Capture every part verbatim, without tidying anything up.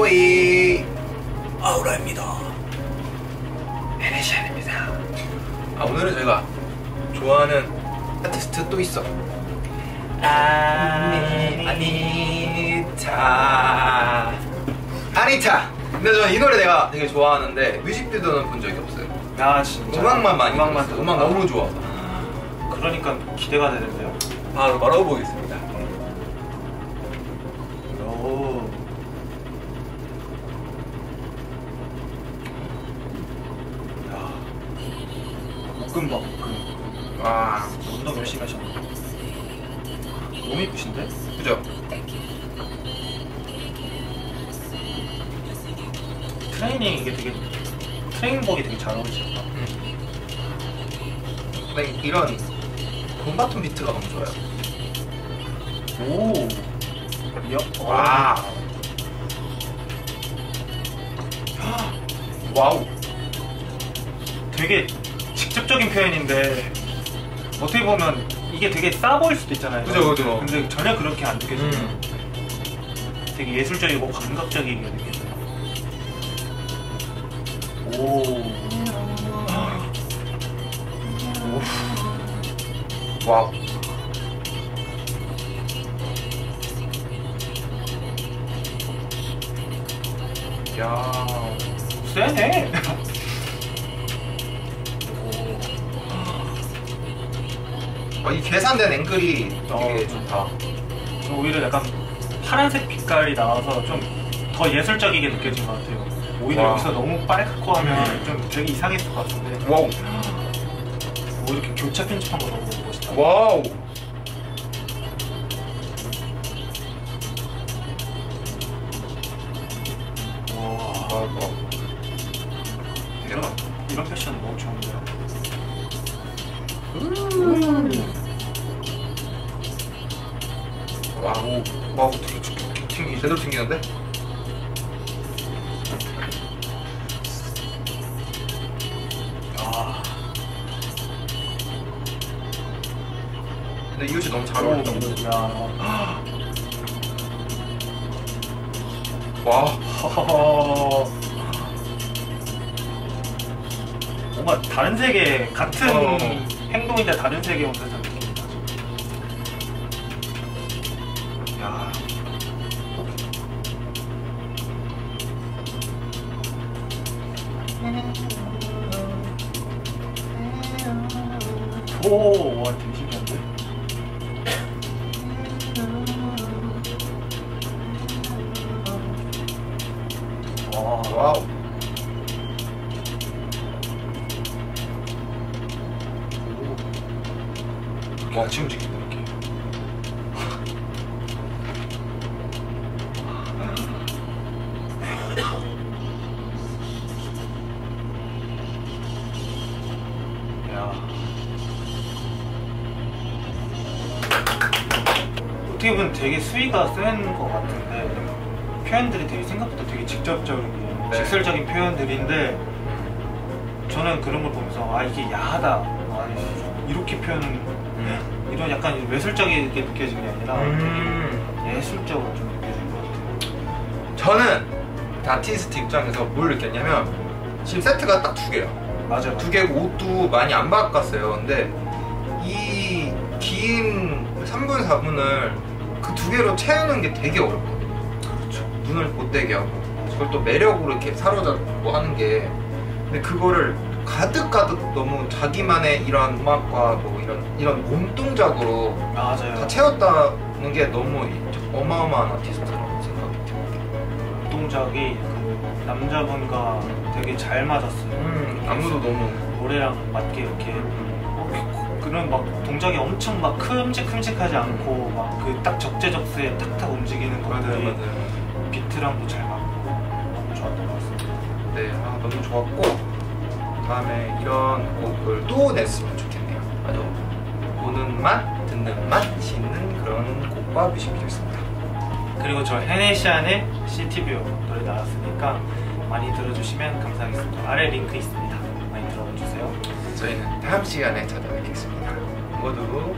보이 아우라입니다. 에네시안입니다. 아, 오늘은 저희가 좋아하는 아티스트 또 있어. 아니, 아니타 아니타. 근데 저는 이 노래 내가 되게 좋아하는데 뮤직비디오는 본 적이 없어요. 아 진짜? 음악만 많이 음악만 들었어요. 음악 너무 좋아서. 그러니까 기대가 되는데요. 바로 말아보겠습니다. 오. 야. 볶음 봐 볶음. 와, 운동 열심히 하셨네. 너무 이쁘신데? 그죠? 트레이닝 이게 되게 트레이닝복이 되게 잘 어울리셨다. 음. 근데 이런 봄바톤 비트가 너무 좋아요. 오. 야. 와. 와우. 되게 직접적인 표현인데 어떻게 보면 이게 되게 싸 보일 수도 있잖아요. 그죠, 그죠. 근데 전혀 그렇게 안 느껴져요. 음. 되게 예술적이고 감각적이게 느껴져요. 오. 오. 와우. 야, 세네. 어, 이 계산된 앵글이 되게 어. 좋다. 오히려 약간 파란색 빛깔이 나와서 좀 더 예술적이게 느껴진 것 같아요. 오히려 와. 여기서 너무 빨갛고 하면 좀 되게 이상했을 것 같은데. 와우. 오, 이렇게 교차 편집한 거 너무 멋있다. 와우. 와. 와우. 와우. 이런, 대박. 이런 패션 너무 좋은데요. 음. 와우. 와우. 되게 튕기, 제대로 튕기는데? 아. 근데 이 옷이 너무 잘 어울린다. 야. 와. 허허허. 뭔가 다른 세계 같은 어. 행동인데 다른 세계에 온 듯한 느낌이다. 야. 오, 와, 되게 신기한데? 와, 와우. 와, 같이 움직인다, 이렇게. 야. 어떻게 보면 되게 수위가 센 것 같은데 표현들이 되게 생각보다 되게 직접적인 네. 직설적인 표현들인데 저는 그런 걸 보면서 아 이게 야하다 아, 이렇게 표현은 음. 이런 약간 외설적이게 느껴진 게 아니라 음. 되게 예술적으로 좀 느껴진 것 같아요. 저는 아티스트 입장에서 뭘 느꼈냐면 지금 세트가 딱 두 개야. 맞아요. 두 개고 옷도 많이 안 바꿨어요. 근데 이 긴 삼 분, 사 분을 그 두 개로 채우는 게 되게 어렵거든요. 그렇죠. 눈을 못되게 하고 그걸 또 매력으로 이렇게 사로잡고 하는 게, 근데 그거를 가득가득 너무 자기만의 이런 음악과 뭐 이런 이런 몸동작으로 맞아요. 다 채웠다는 게 너무 어마어마한 아티스트라고 생각이 듭니다. 동작이 그 남자분과 되게 잘 맞았어요. 음, 안무도 너무 노래랑 맞게 이렇게 어, 그런 막 동작이 엄청 막 큼직큼직하지 않고 막 그 딱 적재적소에 탁탁 움직이는 것들이 맞아요. 비트랑도 잘 맞고 너무 좋았던 것 같습니다. 네, 아, 너무 좋았고 다음에 이런 곡을 또 냈으면 좋겠네요. 아주 보는 맛, 듣는 맛이 있는 그런 곡과 뮤직비디오였습니다. 그리고 저 헤네시안의 시티뷰 노래 나왔으니까 많이 들어주시면 감사하겠습니다. 아래 링크 있습니다. 많이 들어주세요. 저희는 다음 시간에 찾아뵙겠습니다. 모두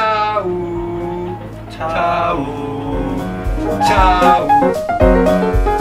차우 차우 차우